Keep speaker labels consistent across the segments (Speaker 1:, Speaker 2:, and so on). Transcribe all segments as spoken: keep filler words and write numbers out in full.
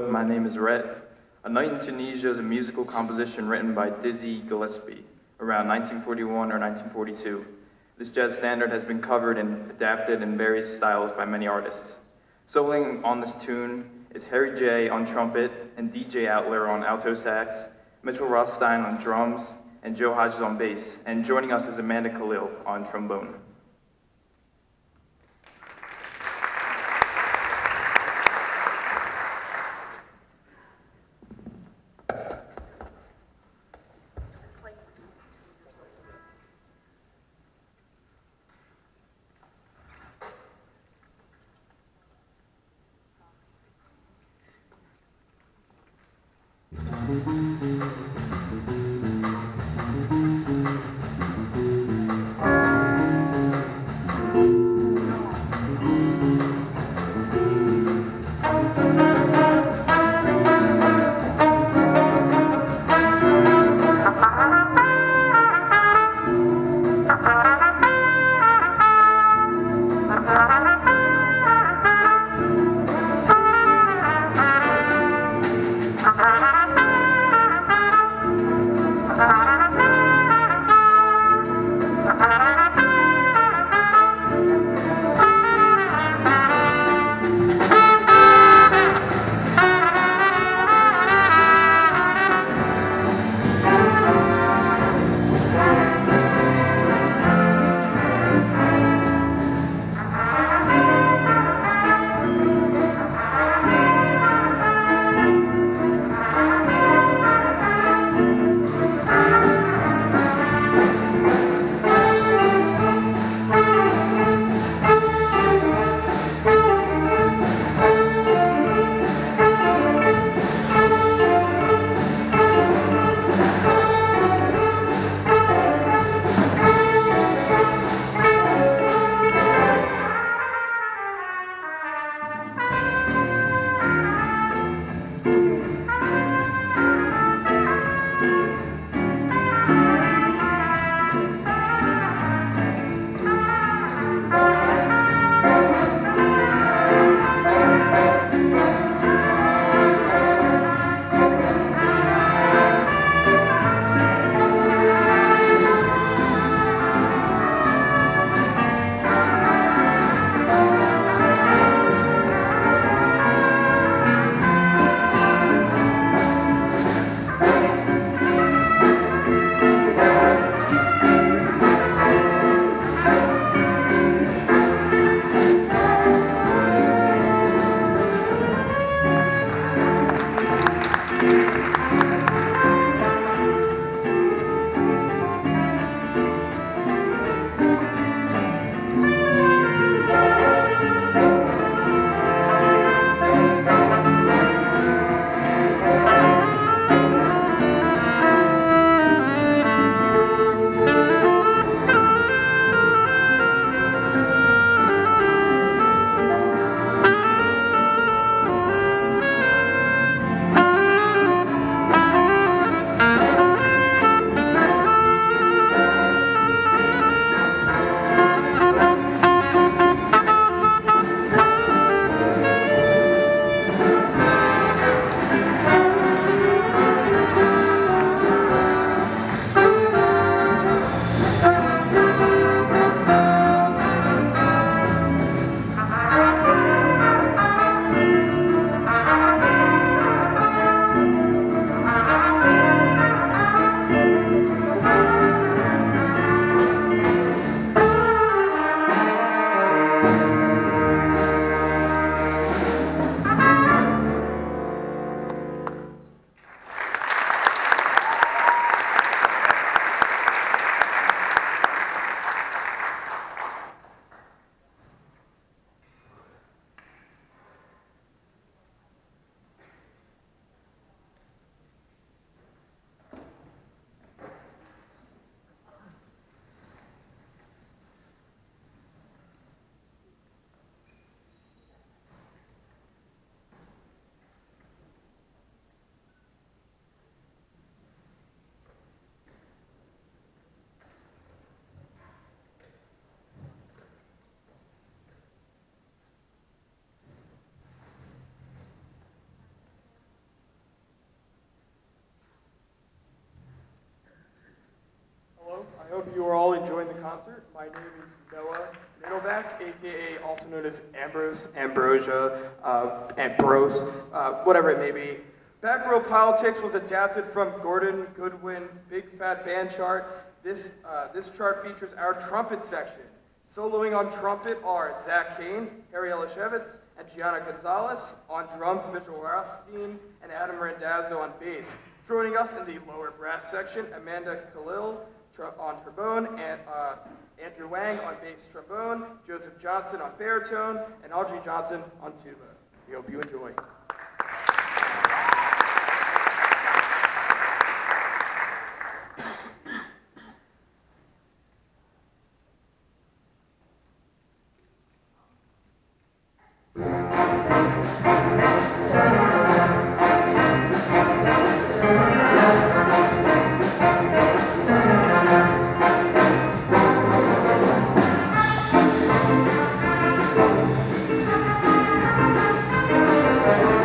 Speaker 1: Hello, my name is Rhett. A Night in Tunisia is a musical composition written by Dizzy Gillespie around nineteen forty-one or nineteen forty-two. This jazz standard has been covered and adapted in various styles by many artists. Soloing on this tune is Harry J on trumpet and D J Outler on alto sax, Mitchell Rothstein on drums, and Joe Hodges on bass, and joining us is Amanda Khalil on trombone.
Speaker 2: concert. My name is Noah Niddleback, aka also known as Ambrose, Ambrosia, uh, Ambrose, uh, whatever it may be. Back Row Politics was adapted from Gordon Goodwin's Big Fat Band chart. This, uh, this chart features our trumpet section. Soloing on trumpet are Zach Kane, Harry Elishevitz, and Gianna Gonzalez. On drums, Mitchell Rothstein and Adam Randazzo on bass. Joining us in the lower brass section, Amanda Khalil tr on trombone, and uh, Andrew Wang on bass trombone, Joseph Johnson on baritone, and Audrey Johnson on tuba. We hope you enjoy.
Speaker 3: Thank you.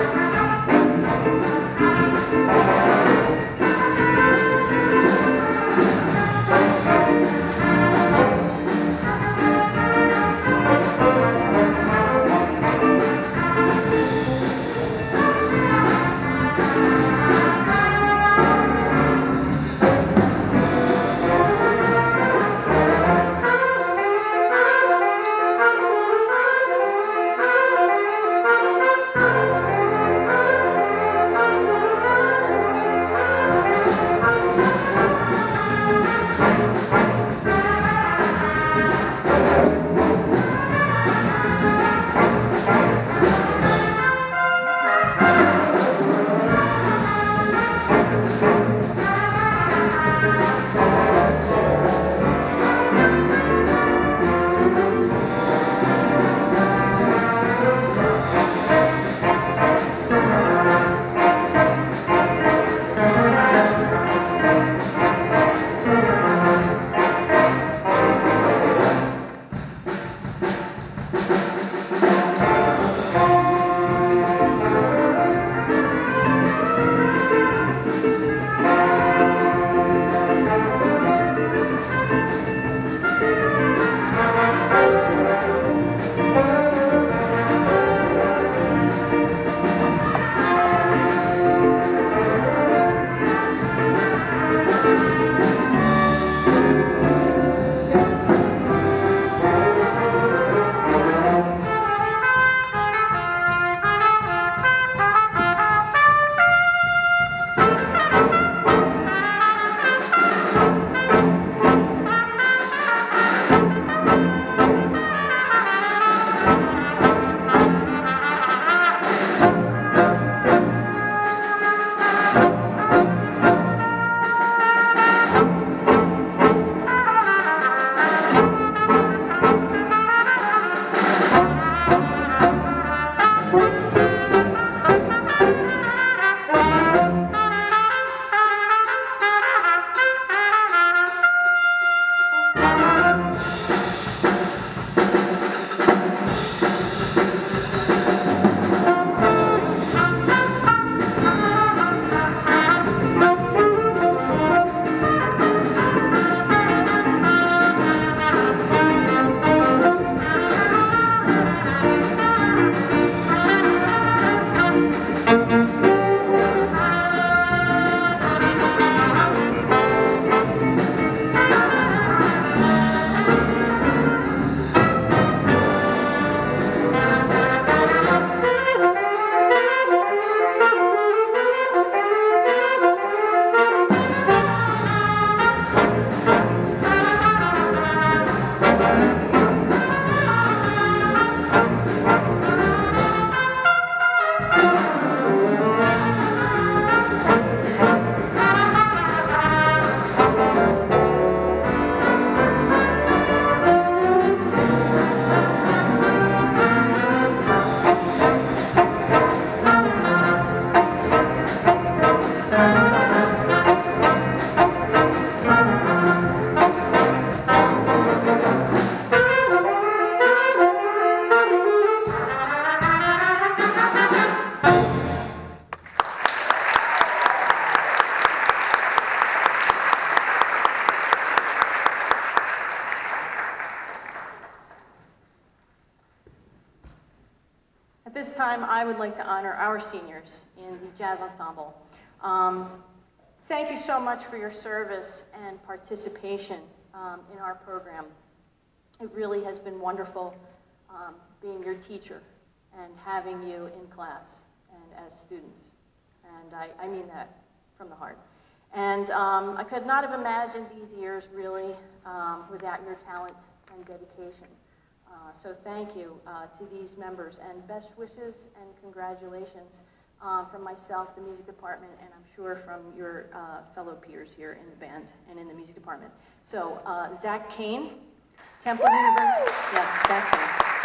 Speaker 3: time, I would like to honor our seniors in the jazz ensemble. Um, thank you so much for your service and participation um, in our program. It really has been wonderful um, being your teacher and having you in class and as students. And I, I mean that from the heart. And um, I could not have imagined these years really um, without your talent and dedication. Uh, so thank you uh, to these members, and best wishes and congratulations um, from myself, the music department, and I'm sure from your uh, fellow peers here in the band and in the music department. So uh, Zach Kane, Temple University, yeah, Zach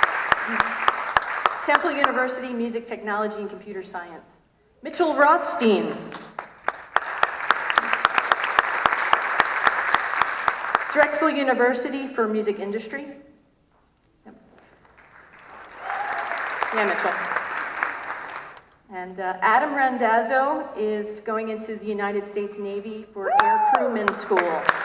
Speaker 3: Kane. Temple University, Music Technology and Computer Science. Mitchell Rothstein. Drexel University for Music Industry. Yep. Yeah, Mitchell. And uh, Adam Randazzo is going into the United States Navy for Air Crewman School.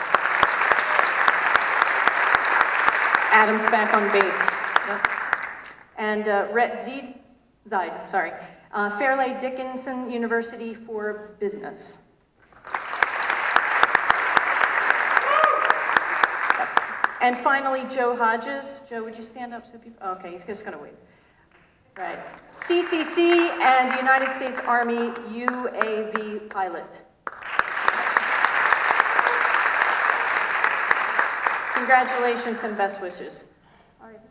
Speaker 3: Adam's back on base. Yep. And uh, Rhett Zid, Zide, sorry, uh, Fairleigh Dickinson University for Business. And finally, Joe Hodges. Joe, would you stand up so people, oh, okay, he's just gonna wait. Right. C C C and United States Army U A V pilot. Congratulations and best wishes. All right.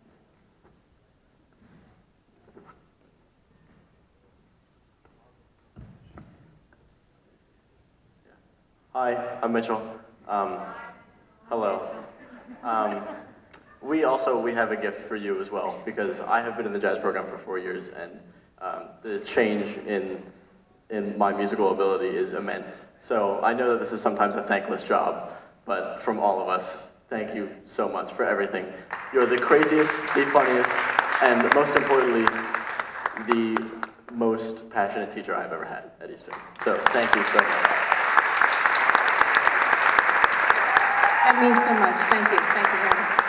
Speaker 4: Hi, I'm Mitchell. Um, hello. Um, we also, we have a gift for you as well, because I have been in the jazz program for four years, and um, the change in, in my musical ability is immense. So I know that this is sometimes a thankless job, but from all of us, thank you so much for everything. You're the craziest, the funniest, and most importantly, the most passionate teacher I've ever had at Eastern. So thank you so much.
Speaker 3: That means so much. Thank you. Thank you very much.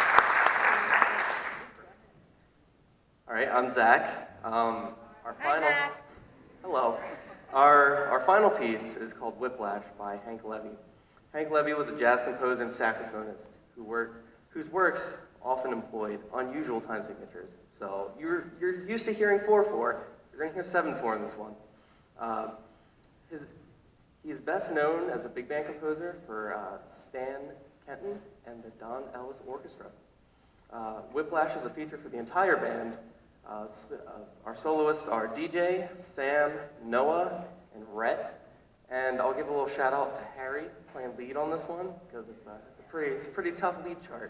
Speaker 5: All right, I'm Zach. Um, our
Speaker 6: Hi,
Speaker 5: final,
Speaker 6: Zach.
Speaker 5: Hello. Our, our final piece is called Whiplash by Hank Levy. Hank Levy was a jazz composer and saxophonist who worked, whose works often employed unusual time signatures. So you're, you're used to hearing four four. You're going to hear seven four in this one. Uh, his, he's best known as a big band composer for uh, Stan Kenton and the Don Ellis Orchestra. Uh, Whiplash is a feature for the entire band. Uh, s uh, our soloists are D J, Sam, Noah, and Rhett. And I'll give a little shout out to Harry playing lead on this one, because it's a, it's a pretty it's a pretty tough lead chart.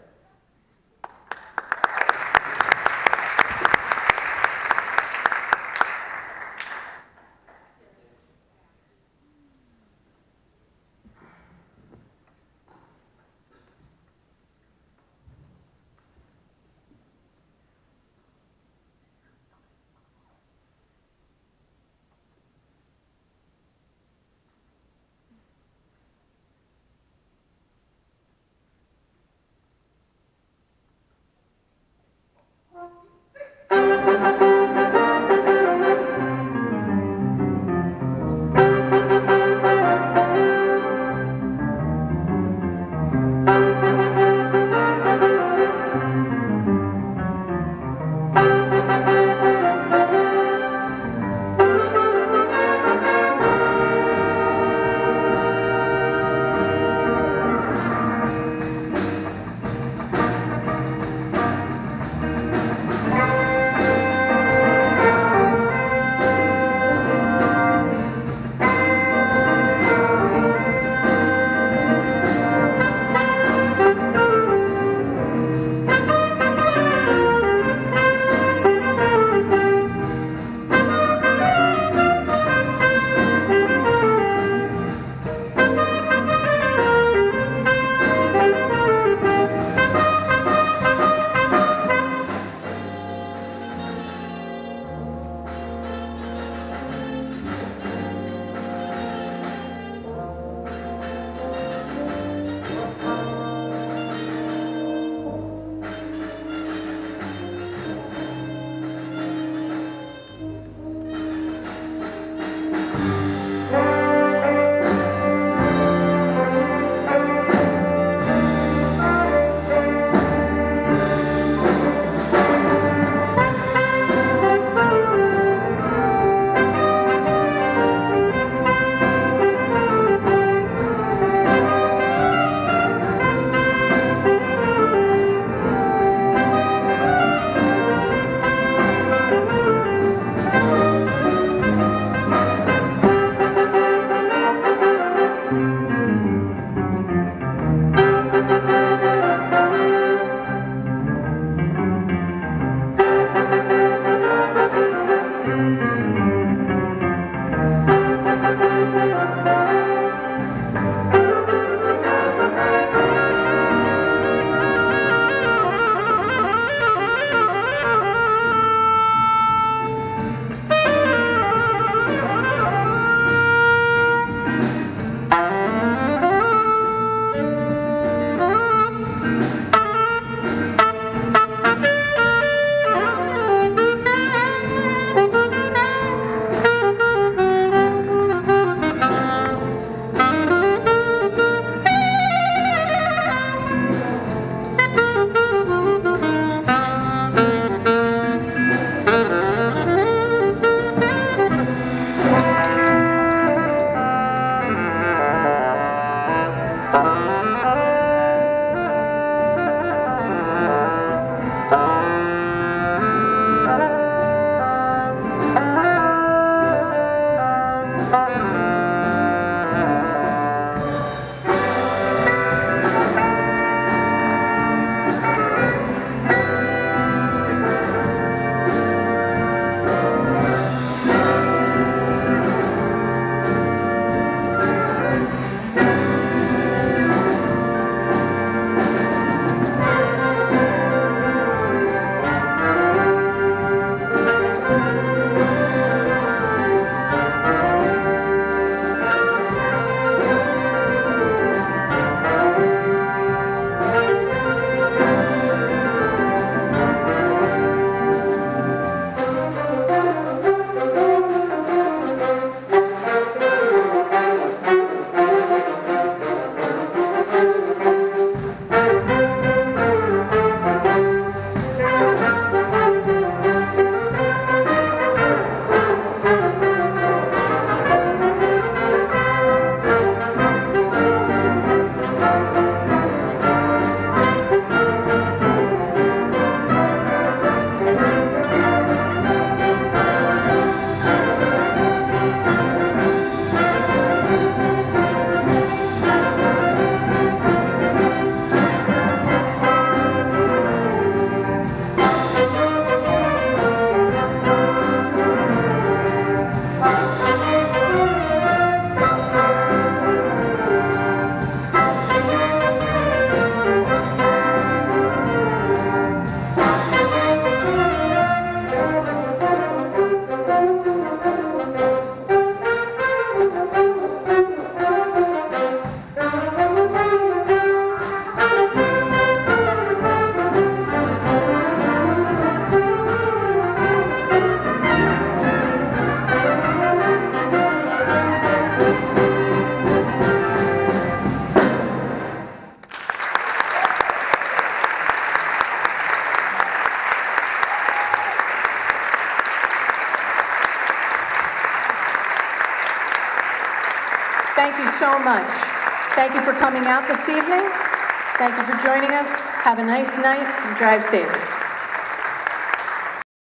Speaker 3: Thank you so much. Thank you for coming out this evening. Thank you for joining us. Have a nice night and drive safe.